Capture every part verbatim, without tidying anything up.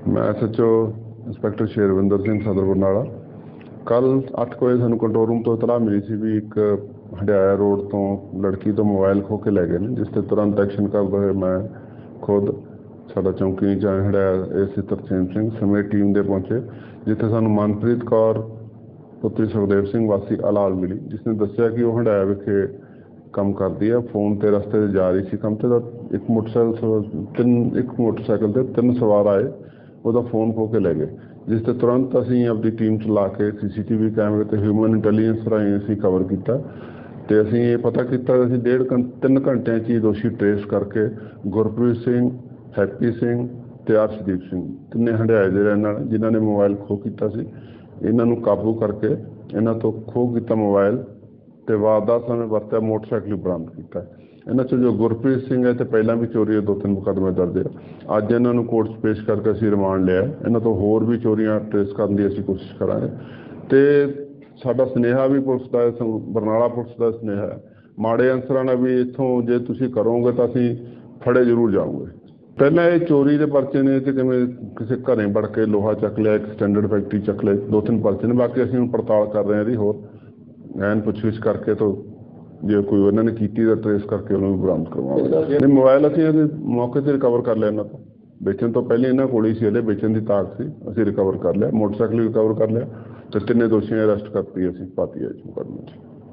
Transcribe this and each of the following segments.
मैं S H O inspector Sherwinder Singh Sadar Barnala. कल अठ बजे सानू कंट्रोल रूम तो इतला मिली सी भी एक हंडियाया रोड तो लड़की तो मोबाइल खो के लै गए ने, जिस ते तुरंत एक्शन करते हुए मैं खुद साडा चौंकी incharge Handiaya S C Tarsem Singh समेत टीम दे पहुंचे, जिथे सानू मनप्रीत कौर पुत्री सुखदेव सिंह वासी अलाल मिली, जिसने दस्सिया कि वह हंडियाया विखे काम करती है। फोन ते रस्ते ते जा रही सी काम ते एक मोटरसाइकिल तीन एक मोटरसाइकिल ते तीन सवार आए, ਉਹਦਾ ਫੋਨ ਖੋ ਕੇ ਲੈ ਗਏ, ਜਿਸ ਤੇ ਤੁਰੰਤ ਅਸੀਂ ਆਪਣੀ ਟੀਮ ਚਲਾ ਕੇ ਸੀਸੀਟੀਵੀ ਕੈਮਰੇ ਤੇ ਹਿਊਮਨ ਇੰਟੈਲੀਜੈਂਸ ਰਾਹੀਂ ਅਸੀਂ ਕਵਰ ਕੀਤਾ ਤੇ ਅਸੀਂ ਇਹ ਪਤਾ ਕੀਤਾ ਅਸੀਂ ਡੇਢ ਤਿੰਨ ਘੰਟਿਆਂ 'ਚ ਹੀ ਦੋਸ਼ੀ ਟ੍ਰੇਸ ਕਰਕੇ ਗੁਰਪ੍ਰੀਤ ਸਿੰਘ, ਹੈਪੀ ਸਿੰਘ ਤੇ ਅਰਸ਼ਦੀਪ ਸਿੰਘ ਤਿੰਨੇ ਹੰਡਿਆਏ ਦੇ ਰਹਿਣ ਵਾਲੇ ਜਿਨ੍ਹਾਂ ਨੇ ਮੋਬਾਈਲ ਖੋ ਕੀਤਾ ਸੀ, ਇਹਨਾਂ ਨੂੰ ਕਾਬੂ ਕਰਕੇ ਇਹਨਾਂ ਤੋਂ ਖੋ ਕੀਤਾ ਮੋਬਾਈਲ ਤੇ ਵਾਰਦਾਤ ਸਮੇਂ ਵਰਤਿਆ ਮੋਟਰਸਾਈਕਲ ਬਰਾਮਦ ਕੀਤਾ। ਇਹਨਾਂ 'ਚ ਜੋ ਗੁਰਪ੍ਰੀਤ ਸਿੰਘ ਹੈ ਤੇ ਪਹਿਲਾਂ ਵੀ ਚੋਰੀ ਦੇ ਦੋ ਤਿੰਨ ਮੁਕੱਦਮੇ ਦਰਜ ਹੈ। ਅੱਜ ਇਹਨਾਂ ਨੂੰ ਕੋਰਟ 'ਚ ਪੇਸ਼ ਕਰਕੇ ਅਸੀਂ ਰਿਮਾਂਡ ਲਿਆ। ਇਹਨਾਂ ਤੋਂ ਹੋਰ ਵੀ ਚੋਰੀਆਂ ਟ੍ਰੇਸ ਕਰਨ ਦੀ ਅਸੀਂ ਕੋਸ਼ਿਸ਼ ਕਰਾਂਗੇ ਤੇ ਸਾਡਾ ਸੁਨੇਹਾ ਵੀ ਪੁਲਿਸ ਦਾ ਬਰਨਾਲਾ ਪੁਲਿਸ ਦਾ ਸੁਨੇਹਾ ਹੈ, ਮਾੜੇ ਅਨਸਰਾਂ ਨਾਲ ਵੀ ਇੱਥੋਂ ਜੇ ਤੁਸੀਂ ਕਰੋਗੇ ਤਾਂ ਅਸੀਂ ਫੜੇ ਜ਼ਰੂਰ ਜਾਊਂਗੇ। ਪਹਿਲਾਂ ਇਹ ਚੋਰੀ ਦੇ ਪਰਚੇ ਨੇ ਤੇ ਜਿਵੇਂ ਕਿਸੇ ਘਰੇ ਵੜ ਕੇ ਲੋਹਾ ਚੱਕ ਲਿਆ, ਇੱਕ ਸਟੈਂਡਰਡ ਫੈਕਟਰੀ ਚੱਕ ਲਿਆ, ਦੋ ਤਿੰਨ ਪਰਚੇ ਨੇ। ਬਾਕੀ ਅਸੀਂ ਹੁਣ ਪੜਤਾਲ ਕਰ ਰਹੇ ਹਾਂ ਇਹਦੀ ਹੋਰ ਐਨ ਪੁੱਛਗਿੱਛ ਕਰਕੇ ਤੋਂ ਜੇ ਕੋਈ ਉਹਨਾਂ ਨੇ ਕੀਤੀ ਤਾਂ ਟ੍ਰੇਸ ਕਰਕੇ ਉਹਨੂੰ ਵੀ ਬਰਾਮਦ ਕਰਵਾਵਾਂਗੇ। ਨਹੀਂ ਮੋਬਾਈਲ ਅਸੀਂ ਇਹਦੇ ਮੌਕੇ 'ਤੇ ਰਿਕਵਰ ਕਰ ਲਿਆ, ਇਹਨਾਂ ਤੋਂ ਵੇਚਣ ਤੋਂ ਪਹਿਲੇ ਇਹਨਾਂ ਕੋਲ ਹੀ ਸੀ, ਹਲੇ ਵੇਚਣ ਦੀ ਤਾਕ ਸੀ, ਅਸੀਂ ਰਿਕਵਰ ਕਰ ਲਿਆ। ਮੋਟਰਸਾਈਕਲ ਵੀ ਰਿਕਵਰ ਕਰ ਲਿਆ ਤੇ ਤਿੰਨੇ ਦੋਸ਼ੀਆਂ ਅਰੈਸਟ ਕਰਤੀ ਅਸੀਂ ਪਾਤੀ ਹੈ ਇਸ ਮੁਕੱਦਮੇ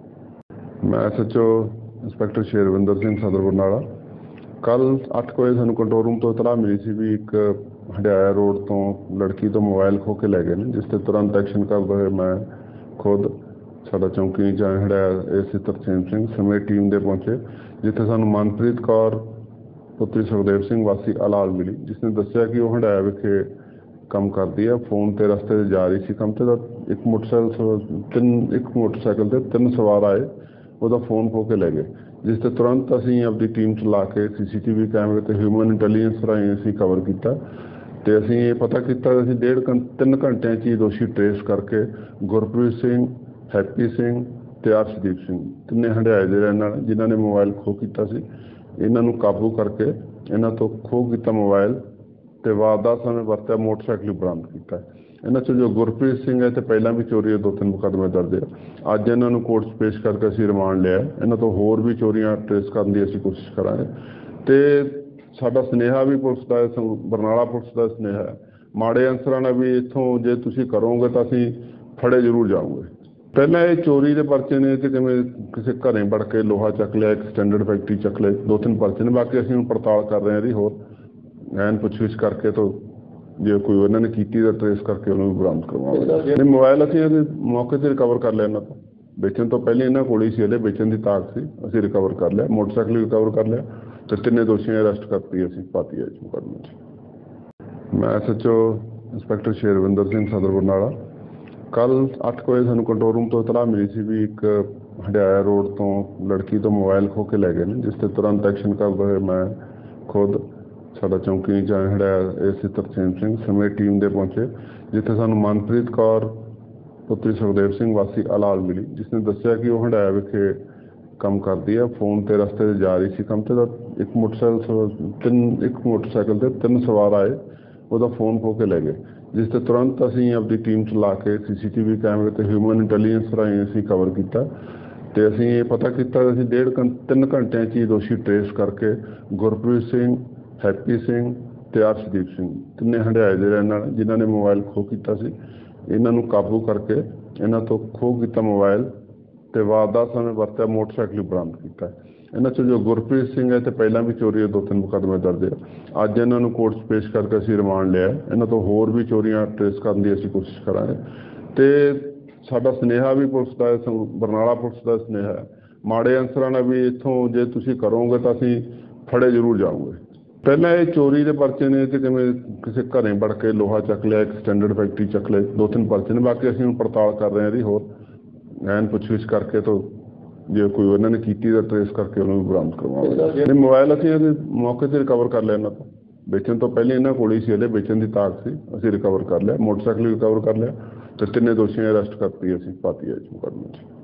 'ਚ। ਮੈਂ S H O inspector Sherwinder Singh Sadar Barnala. ਕੱਲ ਅੱਠ ਵਜੇ ਸਾਨੂੰ ਕੰਟਰੋਲ ਰੂਮ ਤੋਂ ਇਤਲਾਹ ਮਿਲੀ ਸੀ ਵੀ ਇੱਕ ਹੰਡਿਆਇਆ ਰੋਡ ਤੋਂ ਲੜਕੀ ਤੋਂ ਮੋਬਾਈਲ ਖੋ ਕੇ ਲੈ ਗਏ ਨੇ, ਜਿਸ ਤੇ ਤੁਰੰਤ ਐਕਸ਼ਨ ਕਰਦੇ ਹੋਏ ਮੈਂ ਖੁਦ ਸਾਡਾ ਚੌਂਕੀ incharge Handiaya A C Tarsem Singh ਸਮੇਤ ਟੀਮ ਦੇ ਪਹੁੰਚੇ, ਜਿੱਥੇ ਸਾਨੂੰ ਮਨਪ੍ਰੀਤ ਕੌਰ ਪੁੱਤਰੀ ਸੁਖਦੇਵ ਸਿੰਘ ਵਾਸੀ ਅਲਾਲ ਮਿਲੀ, ਜਿਸਨੇ ਦੱਸਿਆ ਕਿ ਉਹ ਹੰਡਿਆਇਆ ਵਿਖੇ ਕੰਮ ਕਰਦੀ ਹੈ। ਫੋਨ ਤੇ ਰਸਤੇ ਤੇ ਜਾ ਰਹੀ ਸੀ ਕੰਮ ਤੇ ਇੱਕ ਮੋਟਰਸਾਈਕਲ ਤਿੰਨ ਇੱਕ ਮੋਟਰਸਾਈਕਲ ਤੇ ਤਿੰਨ ਸਵਾਰ ਆਏ, ਉਹਦਾ ਫੋਨ ਖੋ ਕੇ ਲੈ ਗਏ, ਜਿਸ ਤੇ ਤੁਰੰਤ ਅਸੀਂ ਆਪਣੀ ਟੀਮ ਚਲਾ ਕੇ ਸੀਸੀਟੀਵੀ ਕੈਮਰੇ ਤੇ ਹਿਊਮਨ ਇੰਟੈਲੀਜੈਂਸ ਰਾਹੀਂ ਅਸੀਂ ਕਵਰ ਕੀਤਾ ਤੇ ਅਸੀਂ ਇਹ ਪਤਾ ਕੀਤਾ ਅਸੀਂ ਡੇਢ ਤਿੰਨ ਘੰਟਿਆਂ 'ਚ ਹੀ ਦੋਸ਼ੀ ਟ੍ਰੇਸ ਕਰਕੇ ਗੁਰਪ੍ਰੀਤ ਸਿੰਘ, ਹੈਪੀ ਸਿੰਘ ਤੇ ਅਰਸ਼ਦੀਪ ਸਿੰਘ ਤਿੰਨੇ ਹੰਡਿਆਏ ਦੇ ਰਹਿਣ ਵਾਲੇ ਜਿਨ੍ਹਾਂ ਨੇ ਮੋਬਾਈਲ ਖੋ ਕੀਤਾ ਸੀ, ਇਹਨਾਂ ਨੂੰ ਕਾਬੂ ਕਰਕੇ ਇਹਨਾਂ ਤੋਂ ਖੋ ਕੀਤਾ ਮੋਬਾਈਲ ਤੇ ਵਾਰਦਾਤ ਸਮੇਂ ਵਰਤਿਆ ਮੋਟਰਸਾਈਕਲ ਬਰਾਮਦ ਕੀਤਾ। ਇਹਨਾਂ 'ਚ ਜੋ ਗੁਰਪ੍ਰੀਤ ਸਿੰਘ ਹੈ ਤੇ ਪਹਿਲਾਂ ਵੀ ਚੋਰੀ ਦੇ ਦੋ ਤਿੰਨ ਮੁਕੱਦਮੇ ਦਰਜ ਹੈ। ਅੱਜ ਇਹਨਾਂ ਨੂੰ ਕੋਰਟ 'ਚ ਪੇਸ਼ ਕਰਕੇ ਅਸੀਂ ਰਿਮਾਂਡ ਲਿਆ। ਇਹਨਾਂ ਤੋਂ ਹੋਰ ਵੀ ਚੋਰੀਆਂ ਟ੍ਰੇਸ ਕਰਨ ਦੀ ਅਸੀਂ ਕੋਸ਼ਿਸ਼ ਕਰਾਂਗੇ ਤੇ ਸਾਡਾ ਸੁਨੇਹਾ ਵੀ ਪੁਲਿਸ ਦਾ ਬਰਨਾਲਾ ਪੁਲਿਸ ਦਾ ਸੁਨੇਹਾ ਹੈ, ਮਾੜੇ ਅਨਸਰਾਂ ਨਾਲ ਵੀ ਇੱਥੋਂ ਜੇ ਤੁਸੀਂ ਕਰੋਗੇ ਤਾਂ ਅਸੀਂ ਫੜੇ ਜ਼ਰੂਰ ਜਾਊਂਗੇ। ਪਹਿਲਾਂ ਇਹ ਚੋਰੀ ਦੇ ਪਰਚੇ ਨੇ ਤੇ ਜਿਵੇਂ ਕਿਸੇ ਘਰੇ ਵੜ ਕੇ ਲੋਹਾ ਚੱਕ ਲਿਆ, ਇੱਕ ਸਟੈਂਡਰਡ ਫੈਕਟਰੀ ਚੱਕ ਲਿਆ, ਦੋ ਤਿੰਨ ਪਰਚੇ ਨੇ। ਬਾਕੀ ਅਸੀਂ ਹੁਣ ਪੜਤਾਲ ਕਰ ਰਹੇ ਹਾਂ ਇਹਦੀ ਹੋਰ ਐਨ ਪੁੱਛਗਿੱਛ ਕਰਕੇ ਤੋਂ ਜੇ ਕੋਈ ਉਹਨਾਂ ਨੇ ਕੀਤੀ ਤਾਂ ਟ੍ਰੇਸ ਕਰਕੇ ਉਹਨੂੰ ਵੀ ਬਰਾਮਦ ਕਰਵਾਵਾਂਗੇ। ਨਹੀਂ ਮੋਬਾਈਲ ਅਸੀਂ ਇਹਦੇ ਮੌਕੇ 'ਤੇ ਰਿਕਵਰ ਕਰ ਲਿਆ, ਇਹਨਾਂ ਤੋਂ ਵੇਚਣ ਤੋਂ ਪਹਿਲੇ ਇਹਨਾਂ ਕੋਲ ਹੀ ਸੀ, ਹਲੇ ਵੇਚਣ ਦੀ ਤਾਕ ਸੀ, ਅਸੀਂ ਰਿਕਵਰ ਕਰ ਲਿਆ। ਮੋਟਰਸਾਈਕਲ ਵੀ ਰਿਕਵਰ ਕਰ ਲਿਆ ਤੇ ਤਿੰਨੇ ਦੋਸ਼ੀਆਂ ਅਰੈਸਟ ਕਰਤੀ ਅਸੀਂ ਪਾਤੀ ਹੈ ਇਸ ਮੁਕੱਦਮੇ 'ਚ। ਮੈਂ S H O inspector Sherwinder Singh Sadar Barnala. ਕੱਲ ਅੱਠ ਵਜੇ ਸਾਨੂੰ ਕੰਟਰੋਲ ਰੂਮ ਤੋਂ ਇਤਲਾਹ ਮਿਲੀ ਸੀ ਵੀ ਇੱਕ ਹੰਡਿਆਇਆ ਰੋਡ ਤੋਂ ਲੜਕੀ ਤੋਂ ਮੋਬਾਈਲ ਖੋ ਕੇ ਲੈ ਗਏ ਨੇ, ਜਿਸ ਤੇ ਤੁਰੰਤ ਐਕਸ਼ਨ ਕਰਦੇ ਹੋਏ ਮੈਂ ਖੁਦ ਸਾਡਾ ਚੌਂਕੀ incharge Handiaya A C Tarsem Singh ਸਮੇਤ ਟੀਮ ਦੇ ਪਹੁੰਚੇ, ਜਿੱਥੇ ਸਾਨੂੰ ਮਨਪ੍ਰੀਤ ਕੌਰ ਪੁੱਤਰੀ ਸੁਖਦੇਵ ਸਿੰਘ ਵਾਸੀ ਅਲਾਲ ਮਿਲੀ, ਜਿਸਨੇ ਦੱਸਿਆ ਕਿ ਉਹ ਹੰਡਿਆਇਆ ਵਿਖੇ ਕੰਮ ਕਰਦੀ ਹੈ। ਫੋਨ ਤੇ ਰਸਤੇ ਤੇ ਜਾ ਰਹੀ ਸੀ ਕੰਮ ਤੇ ਇੱਕ ਮੋਟਰਸਾਈਕਲ ਤਿੰਨ ਇੱਕ ਮੋਟਰਸਾਈਕਲ ਤੇ ਤਿੰਨ ਸਵਾਰ ਆਏ, ਉਹਦਾ ਫੋਨ ਖੋ ਕੇ ਲੈ ਗਏ, ਜਿਸ ਤੇ ਤੁਰੰਤ ਅਸੀਂ ਆਪਣੀ ਟੀਮ ਚਲਾ ਕੇ ਸੀਸੀਟੀਵੀ ਕੈਮਰੇ ਤੇ ਹਿਊਮਨ ਇੰਟੈਲੀਜੈਂਸ ਰਾਹੀਂ ਅਸੀਂ ਕਵਰ ਕੀਤਾ ਤੇ ਅਸੀਂ ਇਹ ਪਤਾ ਕੀਤਾ ਅਸੀਂ ਡੇਢ ਤਿੰਨ ਘੰਟਿਆਂ 'ਚ ਹੀ ਦੋਸ਼ੀ ਟ੍ਰੇਸ ਕਰਕੇ ਗੁਰਪ੍ਰੀਤ ਸਿੰਘ, ਹੈਪੀ ਸਿੰਘ ਤੇ ਅਰਸ਼ਦੀਪ ਸਿੰਘ ਤਿੰਨੇ ਹੰਡਿਆਏ ਦੇ ਰਹਿਣ ਵਾਲੇ ਜਿਨ੍ਹਾਂ ਨੇ ਮੋਬਾਈਲ ਖੋ ਕੀਤਾ ਸੀ, ਇਹਨਾਂ ਨੂੰ ਕਾਬੂ ਕਰਕੇ ਇਹਨਾਂ ਤੋਂ ਖੋ ਕੀਤਾ ਮੋਬਾਈਲ ਤੇ ਵਾਰਦਾਤ ਸਮੇਂ ਵਰਤਿਆ ਮੋਟਰਸਾਈਕਲ ਬਰਾਮਦ ਕੀਤਾ। ਇਹਨਾਂ 'ਚ ਜੋ ਗੁਰਪ੍ਰੀਤ ਸਿੰਘ ਹੈ ਤੇ ਪਹਿਲਾਂ ਵੀ ਚੋਰੀ ਦੇ ਦੋ ਤਿੰਨ ਮੁਕੱਦਮੇ ਦਰਜ ਹੈ। ਅੱਜ ਇਹਨਾਂ ਨੂੰ ਕੋਰਟ 'ਚ ਪੇਸ਼ ਕਰਕੇ ਅਸੀਂ ਰਿਮਾਂਡ ਲਿਆ। ਇਹਨਾਂ ਤੋਂ ਹੋਰ ਵੀ ਚੋਰੀਆਂ ਟ੍ਰੇਸ ਕਰਨ ਦੀ ਅਸੀਂ ਕੋਸ਼ਿਸ਼ ਕਰਾਂਗੇ ਤੇ ਸਾਡਾ ਸੁਨੇਹਾ ਵੀ ਪੁਲਿਸ ਦਾ ਬਰਨਾਲਾ ਪੁਲਿਸ ਦਾ ਸੁਨੇਹਾ ਹੈ, ਮਾੜੇ ਅਨਸਰਾਂ ਨਾਲ ਵੀ ਇੱਥੋਂ ਜੇ ਤੁਸੀਂ ਕਰੋਗੇ ਤਾਂ ਅਸੀਂ ਫੜੇ ਜ਼ਰੂਰ ਜਾਊਂਗੇ। ਪਹਿਲਾਂ ਇਹ ਚੋਰੀ ਦੇ ਪਰਚੇ ਨੇ ਤੇ ਜਿਵੇਂ ਕਿਸੇ ਘਰੇ ਵੜ ਕੇ ਲੋਹਾ ਚੱਕ ਲਿਆ, ਇੱਕ ਸਟੈਂਡਰਡ ਫੈਕਟਰੀ ਚੱਕ ਲਿਆ, ਦੋ ਤਿੰਨ ਪਰਚੇ ਨੇ। ਬਾਕੀ ਅਸੀਂ ਹੁਣ ਪੜਤਾਲ ਕਰ ਰਹੇ ਹਾਂ ਇਹਦੀ ਹੋਰ ਐਨ ਪੁੱਛਗਿੱਛ ਕਰਕੇ ਤੋਂ ਜੇ ਕੋਈ ਉਹਨਾਂ ਨੇ ਕੀਤੀ ਤਾਂ ਟ੍ਰੇਸ ਕਰਕੇ ਉਹਨੂੰ ਵੀ ਬਰਾਮਦ ਕਰਵਾਵਾਂਗੇ। ਨਹੀਂ ਮੋਬਾਈਲ ਅਸੀਂ ਇਹਦੇ ਮੌਕੇ 'ਤੇ ਰਿਕਵਰ ਕਰ ਲਿਆ, ਇਹਨਾਂ ਤੋਂ ਵੇਚਣ ਤੋਂ ਪਹਿਲੇ ਇਹਨਾਂ ਕੋਲ ਹੀ ਸੀ, ਹਲੇ ਵੇਚਣ ਦੀ ਤਾਕ ਸੀ, ਅਸੀਂ ਰਿਕਵਰ ਕਰ ਲਿਆ। ਮੋਟਰਸਾਈਕਲ ਵੀ ਰਿਕਵਰ ਕਰ ਲਿਆ ਤੇ ਤਿੰਨੇ ਦੋਸ਼ੀਆਂ ਅਰੈਸਟ ਕਰਤੀ ਅਸੀਂ ਪਾਤੀ ਹੈ ਇਸ ਮੁਕੱਦਮੇ 'ਚ।